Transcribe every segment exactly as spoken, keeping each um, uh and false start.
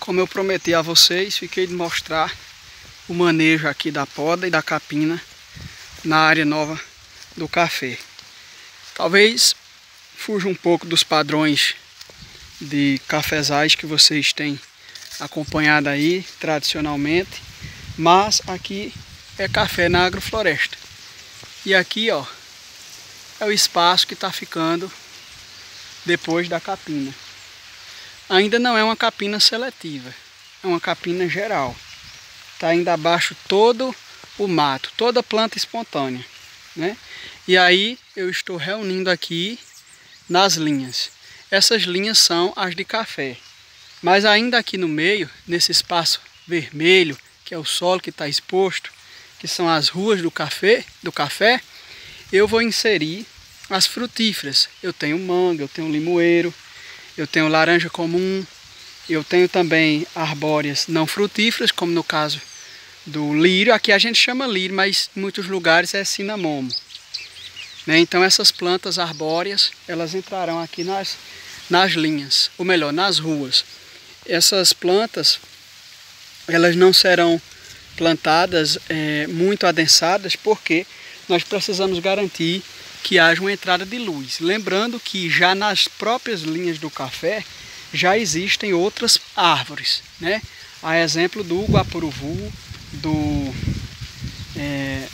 Como eu prometi a vocês, fiquei de mostrar o manejo aqui da poda e da capina na área nova do café. Talvez fuja um pouco dos padrões de cafezais que vocês têm acompanhado aí tradicionalmente, mas aqui é café na agrofloresta. E aqui, ó, é o espaço que está ficando depois da capina. Ainda não é uma capina seletiva, é uma capina geral. Está ainda abaixo todo o mato, toda a planta espontânea, né? E aí eu estou reunindo aqui nas linhas. Essas linhas são as de café. Mas ainda aqui no meio, nesse espaço vermelho, que é o solo que está exposto, que são as ruas do café, do café, eu vou inserir as frutíferas. Eu tenho manga, eu tenho limoeiro, eu tenho laranja comum, eu tenho também arbóreas não frutíferas, como no caso do lírio. Aqui a gente chama lírio, mas em muitos lugares é cinamomo, né? Então essas plantas arbóreas, elas entrarão aqui nas, nas linhas, ou melhor, nas ruas. Essas plantas, elas não serão plantadas é, muito adensadas, porque nós precisamos garantir que haja uma entrada de luz. Lembrando que já nas próprias linhas do café já existem outras árvores, né? A exemplo do guapuruvu, do... É,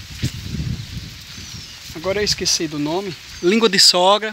agora eu esqueci do nome, língua de sogra,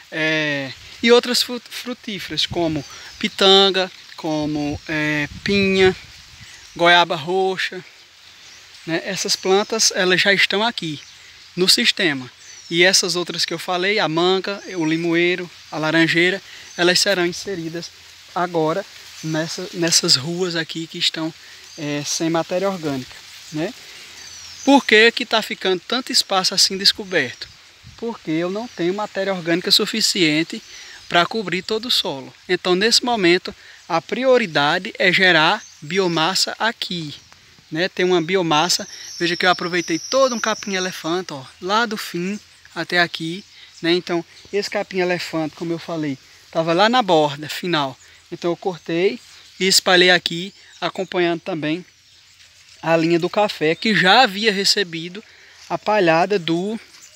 é, e outras frutíferas como pitanga, como é, pinha, goiaba roxa, né? Essas plantas, elas já estão aqui no sistema. E essas outras que eu falei, a manga, o limoeiro, a laranjeira, elas serão inseridas agora nessa, nessas ruas aqui que estão é, sem matéria orgânica, né? Por que que está ficando tanto espaço assim descoberto? Porque eu não tenho matéria orgânica suficiente para cobrir todo o solo. Então, nesse momento, a prioridade é gerar biomassa aqui, né? Tem uma biomassa, veja que eu aproveitei todo um capim-elefante, ó, lá do fim até aqui, né? Então, esse capim-elefante, como eu falei, estava lá na borda final. Então, eu cortei e espalhei aqui, acompanhando também a linha do café, que já havia recebido a palhada do,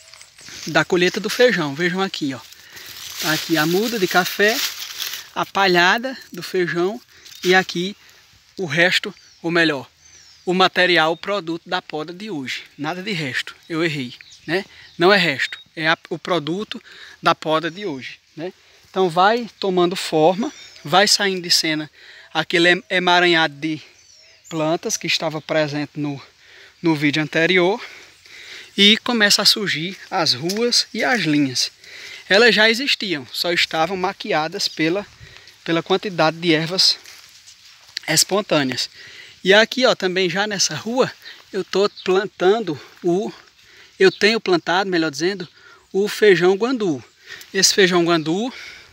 da colheita do feijão. Vejam aqui, ó. Tá aqui a muda de café, a palhada do feijão e aqui o resto, ou melhor, o material, o produto da poda de hoje. Nada de resto, eu errei, né? Não é resto, é a, o produto da poda de hoje, né? Então vai tomando forma, vai saindo de cena aquele emaranhado de plantas que estava presente no, no vídeo anterior e começa a surgir as ruas e as linhas. Elas já existiam, só estavam maquiadas pela, pela quantidade de ervas espontâneas. E aqui, ó, também já nessa rua, eu estou plantando o... Eu tenho plantado, melhor dizendo, o feijão guandu. Esse feijão guandu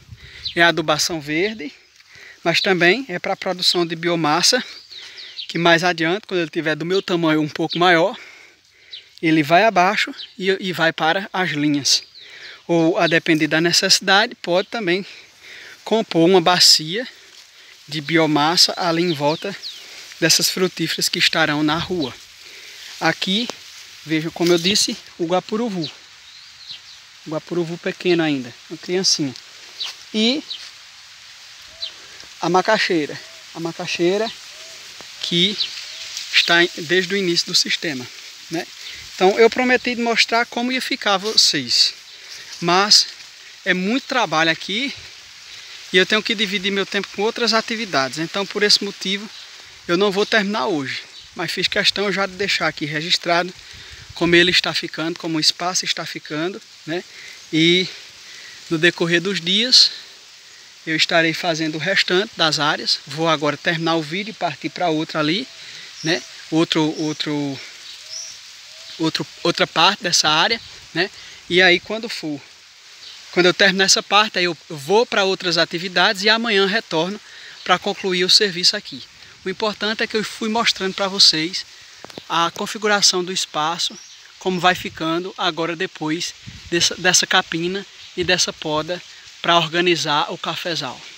é adubação verde, mas também é para a produção de biomassa, que mais adiante, quando ele tiver do meu tamanho um pouco maior, ele vai abaixo e, e vai para as linhas. Ou, a depender da necessidade, pode também compor uma bacia de biomassa ali em volta dessas frutíferas que estarão na rua. Aqui, vejam como eu disse, o guapuruvu. O guapuruvu pequeno ainda, uma criancinha. E a macaxeira. A macaxeira que está desde o início do sistema, né? Então eu prometi mostrar como ia ficar vocês. Mas é muito trabalho aqui e eu tenho que dividir meu tempo com outras atividades. Então, por esse motivo, eu não vou terminar hoje. Mas fiz questão já de deixar aqui registrado como ele está ficando, como o espaço está ficando, né? E no decorrer dos dias, eu estarei fazendo o restante das áreas. Vou agora terminar o vídeo e partir para outra ali, né? Outro, outro, outro, outra parte dessa área, né? E aí quando for Quando eu terminar essa parte, aí eu vou para outras atividades e amanhã retorno para concluir o serviço aqui. O importante é que eu fui mostrando para vocês a configuração do espaço, como vai ficando agora depois dessa, dessa capina e dessa poda para organizar o cafezal.